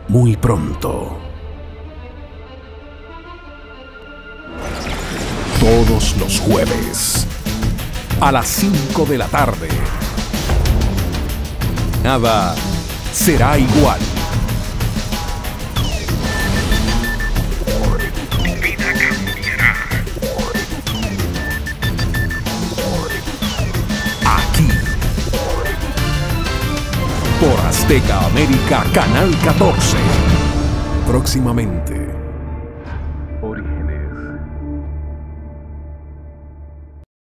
muy pronto. Todos los jueves, a las 5 de la tarde. Nada será igual. Tu vida cambiará. Aquí. Por Azteca América, Canal 14. Próximamente.